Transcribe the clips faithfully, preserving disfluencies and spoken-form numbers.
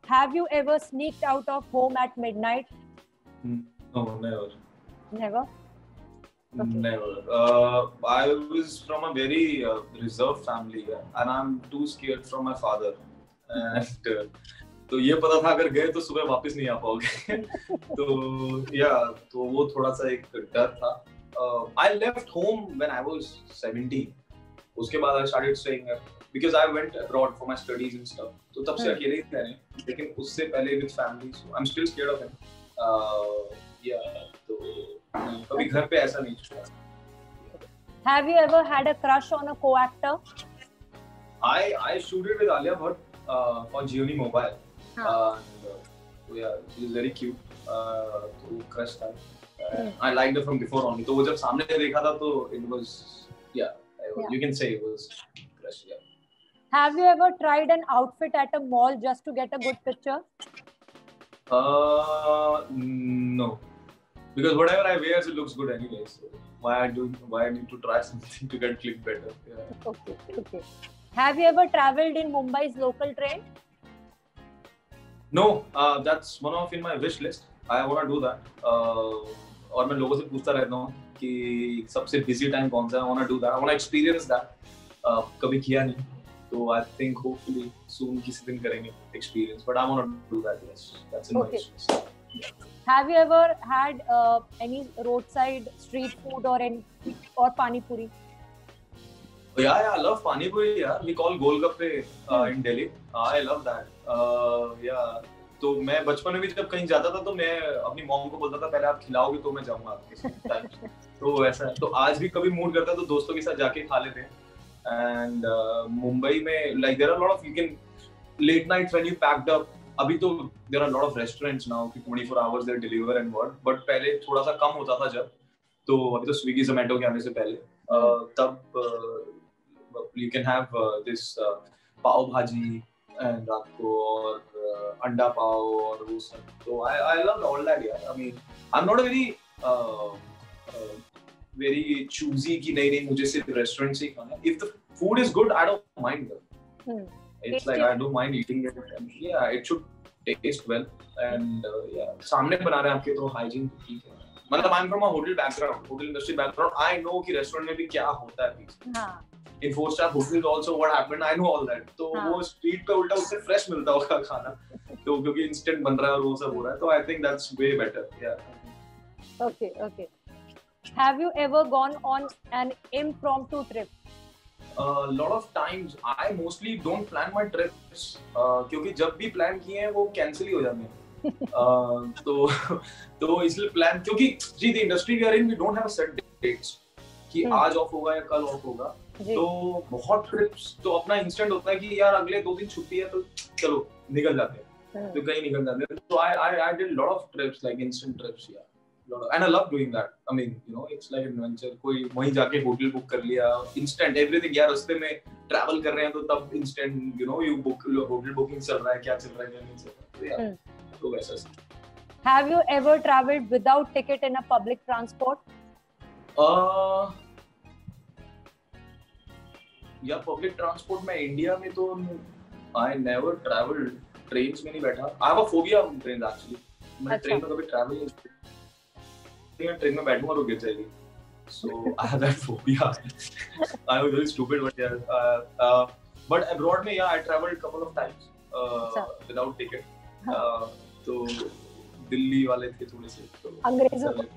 Have you ever sneaked out of home at midnight? No, never. Never? Okay. Never. Uh, I was from a very uh, reserved family, yeah, and I'm too scared from my father. And uh, तो ये पता था अगर गए तो सुबह वापस नहीं आ पाओगे. तो yeah, तो वो थोड़ा सा एक डर था. Uh, I left home when I was seventeen. उसके बाद I started staying there because I went abroad for my studies and stuff. तो तब से अकेले ही रह रहे हैं. लेकिन उससे पहले with family, so I'm still scared of him. Uh, yeah, तो कभी घर पे ऐसा नहीं छुआ. Have you ever had a crush on a co-actor? I I shooted with Alia Bhatt uh, for Jio Mobile. हाँ. And uh, yeah, she is very cute. Uh, तो crush था. Uh, I liked her from before only. तो वो जब सामने देखा था तो it was yeah, Yeah. you can say it was crush. Yeah. Have you ever tried an outfit at a mall just to get a good picture? Uh, no. Because whatever I wear, it looks good anyway. So why I do? Why I need to try something to get click better? Yeah. Okay, okay. Have you ever traveled in Mumbai's local train? No, uh, that's one of in my wish list. I want to do that. Uh, और मैं लोगों से पूछता रहता हूँ कि सबसे busy time कौन सा है. I want to do that. I want to experience that. Uh, कभी किया नहीं. So I think hopefully soon किसी दिन करेंगे experience. But I want to do that. Yes, that's in my Okay. wish list. Yeah. Have you ever had uh, any roadside street food or any or pani puri? Oh, yeah, yeah, I love pani puri. Yeah, we call golgappe uh, in Delhi. Uh, I love that. Uh, yeah. तो मैं बचपन में भी जब कहीं जाता था तो मैं अपनी मॉम को बोलता था पहले आप खिलाओगे तो मैं जाऊंगा आपके टाइम. तो ऐसा है. तो आज भी कभी मूड करता तो दोस्तों के साथ जाके खा लेते हैं. एंड मुंबई में like there are a lot of you can late nights when you packed up. अभी तो there are a lot of restaurants now कि twenty-four hours they deliver and what. But पहले थोड़ा सा कम होता था जब. तो अभी तो स्विगी जोमेटो के आने से पहले uh, तब uh, you can have uh, this uh, पाव भाजी and रात को और uh, अंडा पाव और वो सब. तो I I love all that. Yeah. I mean I'm not a very uh, uh, very choosy कि नहीं नहीं मुझे सिर्फ रेस्टोरेंट से ही खाना. If the food is good, I don't mind them. Hmm. It's Tasty. like I don't mind eating it. And yeah, it should taste well. And uh, yeah, सामने बना रहे हैं आपके तो hygiene तो ठीक है. मतलब I'm from a hotel background, hotel industry background. I know कि रेस्टोरेंट में भी क्या होता है पीछे. हाँ. In four star hotels also what happened, I know all that. तो हाँ. वो स्ट्रीट पे उल्टा उससे फ्रेश मिलता होगा खाना. तो क्योंकि इंस्टेंट बन रहा है और वो सब हो रहा है. तो I think that's way better. Yeah. Okay, okay. Have you ever gone on an impromptu trip? A uh, lot of times I mostly don't plan my trips uh, क्योंकि जब भी प्लान किए हैं वो कैंसिल ही हो जाते हैं. uh, तो तो इसलिए प्लान क्योंकि जी the industry we are in we don't have a set dates कि आज ऑफ होगा या कल ऑफ होगा. तो बहुत ट्रिप्स तो अपना इंस्टेंट होता है कि यार अगले दो दिन छुट्टी है तो चलो निकल जाते हैं. तो कहीं निकल जाते हैं. So I I I did a lot of trips like instant trips. Yeah. And I love doing that. I mean, you know, it's like an adventure. कोई वहीं जाके होटल बुक कर लिया, instant everything. यार रास्ते में ट्रैवल कर रहे हैं तो तब instant, you know, you book hotel booking चल रहा है, क्या चल रहा है, क्या नहीं चल रहा है. तो तो वैसा सी. Have you ever traveled without ticket in a public transport? Uh, या public transport में इंडिया में तो I never traveled. Trains में नहीं बैठा. I have a phobia of trains actually. मैं ट्रेन में कभी ट्रैवल नहीं किया. मैं ट्रेन में बैठूंगा तो गिर जाएगी. So I have that phobia. I was very stupid, but yeah. Uh, uh, but abroad में yeah, I traveled couple of times uh, without ticket. Uh, तो दिल्ली वाले थे थोड़े से. तो अंग्रेजों को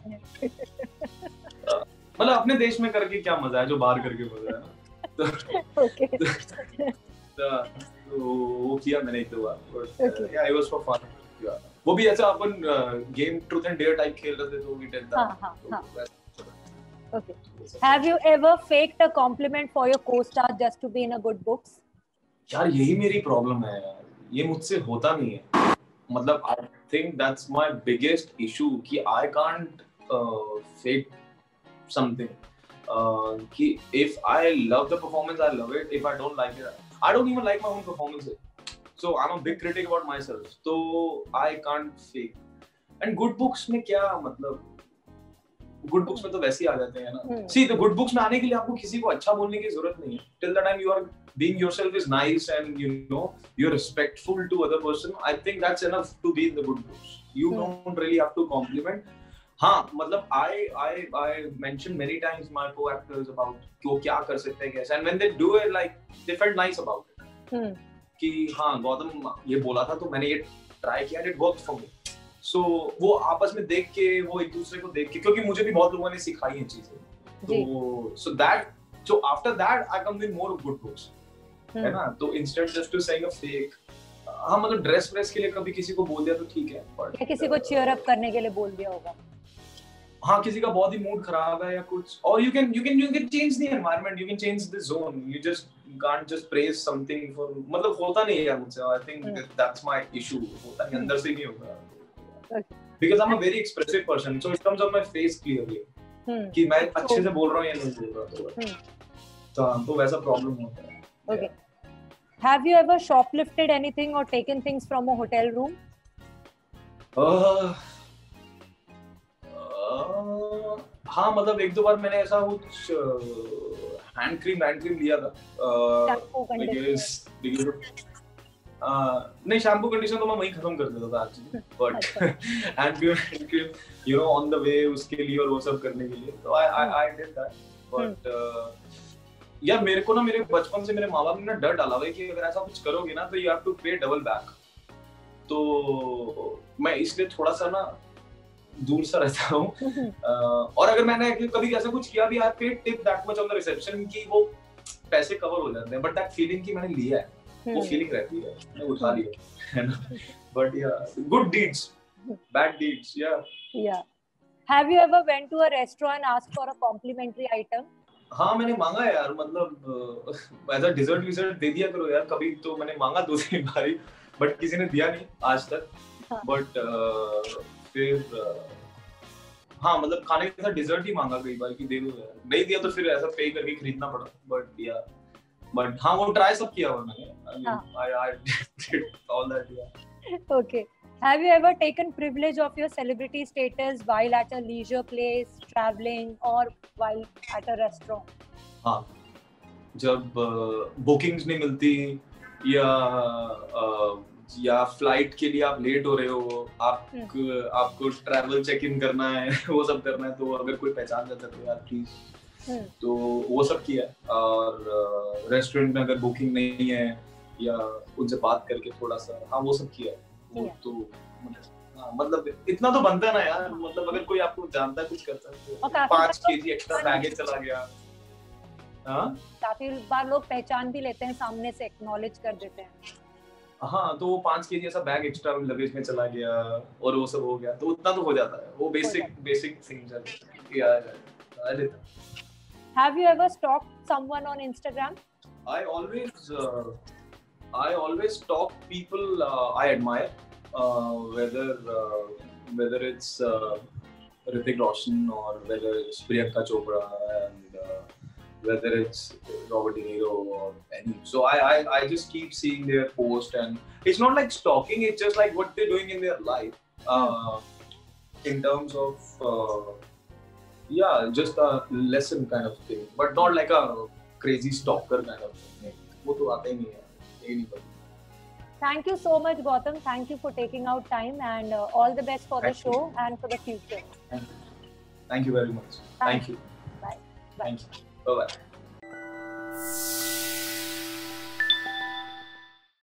मतलब अपने देश में करके क्या मजा है जो बाहर करके मजा है. तो okay. तो वो किया मैंने एक दो बार. But yeah, it was for fun. Yeah. वो भी ऐसा अपन game truth and dare type खेल रहे थे तो वी डिड दैट. हाँ हाँ हाँ. Okay. Have you ever faked a compliment for your co-star just to be in a good books? यार यही मेरी प्रॉब्लम है यार. ये मुझसे होता नहीं है. मतलब I think that's my biggest issue कि I can't uh, fake something. Uh, कि if I love the performance, I love it. If I don't like it, I don't even like my own performances. So I'm a big critic about myself. So I can't fake. And good books में क्या मतलब good books में तो वैसे ही आ जाते हैं ना. See, the good books में आने के लिए आपको किसी को अच्छा बोलने की जरूरत नहीं है. Till the time you are being yourself is nice and you know you're respectful to other person, I think that's enough to be in the good books. You Hmm. don't really have to compliment. हाँ मतलब I I I mentioned many times my co-actors about कि वो क्या कर सकते हैं कैसे, and when they do it like they felt nice about it. Hmm. कि हाँ गौतम ये बोला था तो मैंने ये ट्राई किया, it worked for me. So वो आपस में देख के, वो एक दूसरे को देख के, क्योंकि मुझे भी बहुत लोगों ने सिखाई हैं चीजें, तो so that so after that I come with more good books, Hmm. है ना. तो instead just to saying a fake, हाँ मतलब ड्रेस व्रेस के लिए कभी किसी को बोल दिया तो ठीक है, but या किसी को cheer up करने के लिए बोल दिया होगा. हाँ किसी का बहुत ही मूड खराब है या कुछ, और you can you can you can change the environment, you can change the zone, you just can't just praise something for, मतलब होता नहीं है यार मुझसे. I think Hmm. that, that's my issue, होता नहीं, अंदर से नहीं होगा. Okay. Because I'm a very expressive person, so it comes on my face clearly Hmm. कि मैं अच्छे से बोल रहा हूँ या नहीं बोल रहा. तो Hmm. तो हाँ, तो वैसा प्रॉब्लम होता है. Okay. Have you ever shoplifted anything or taken things from a hotel room? Uh, uh, हाँ मतलब एक दो बार मैंने ऐसा कुछ हैंड क्रीम हैंड क्रीम लिया था. Shampoo, conditioner. बिकॉज नहीं शैम्पू कंडीशनर तो मैं वहीं खत्म कर देता था actually, but hand cream hand cream you know on the way उसके लिए और वो सब करने के लिए, तो I I I did that. But यार मेरे को ना मेरे बचपन से मेरे माँ बाप ने ना डर डाला हुआ है कि अगर ऐसा कुछ करोगे ना तो you have to pay double back. तो मैं इसलिए थोड़ा सा ना दूर सा रहता हूँ. uh, और अगर मैंने कभी ऐसा कुछ किया भी, I paid tip that much on the reception कि वो पैसे कवर हो जाते हैं, बट दैट फीलिंग कि मैंने लिया है, वो फीलिंग रहती है, मैंने उठा लिया, है ना. बट या गुड डीड्स, बैड डीड्स, या Yeah. Have you ever went to a restaurant and asked for a complimentary item? हाँ मैंने मांगा यार, मतलब ऐसा डिजर्ट विजर्ट दे दिया करो यार कभी. तो मैंने मांगा दो तीन बारी, बट किसी ने दिया नहीं आज तक. बट फिर हाँ मतलब खाने के साथ डिजर्ट ही मांगा कई बार कि दे दो यार, नहीं दिया तो फिर ऐसा पे करके खरीदना पड़ा. बट या बट हाँ वो ट्राई सब किया हुआ मैंने. I I did all that, yeah. Okay. Have you ever taken privilege of your celebrity status while at a leisure place, traveling, or while at a restaurant? हाँ जब बुकिंग्स नहीं मिलती या uh, या फ्लाइट के लिए आप लेट हो रहे हो, आप Hmm. आपको ट्रैवल चेक इन करना है, वो सब करना है, तो अगर कोई पहचान जाता है तो यार प्लीज. Hmm. तो वो सब किया. और रेस्टोरेंट में अगर बुकिंग नहीं है या उनसे बात करके थोड़ा सा, हाँ वो सब किया. वो Yeah. तो हाँ, मतलब इतना तो बनता है ना यार, मतलब अगर कोई आपको जानता है कुछ करता है और तो काफी पाँच बार केजी एक्स्ट्रा बैगेज चला गया. हाँ काफी बार लोग पहचान भी लेते हैं, सामने से एक्नॉलेज कर देते हैं. हाँ तो वो पाँच केजी ऐसा बैग एक्स्ट्रा लगेज में चला गया और वो सब हो गया, तो उतना तो हो जाता है. वो बेसिक बेसिक थिंग्स है यार. Have you ever stalked someone on Instagram? I always uh, I always stalk people uh, I admire, uh, whether uh, whether it's uh, Hrithik Roshan or whether it's Priyanka Chopra and uh, whether it's Robert De Niro or any. So I, I I just keep seeing their post, and it's not like stalking. It's just like what they're doing in their life, uh, in terms of uh, yeah, just a lesson kind of thing, but not like a crazy stalker kind of thing. वो तो आता ही नहीं है, ये नहीं पता. Thank you so much, Gautam. Thank you for taking out time, and uh, all the best for Thank the show you. And for the future. Thank you. Thank you very much. Thank you. Bye. Bye. Thank you. Bye bye.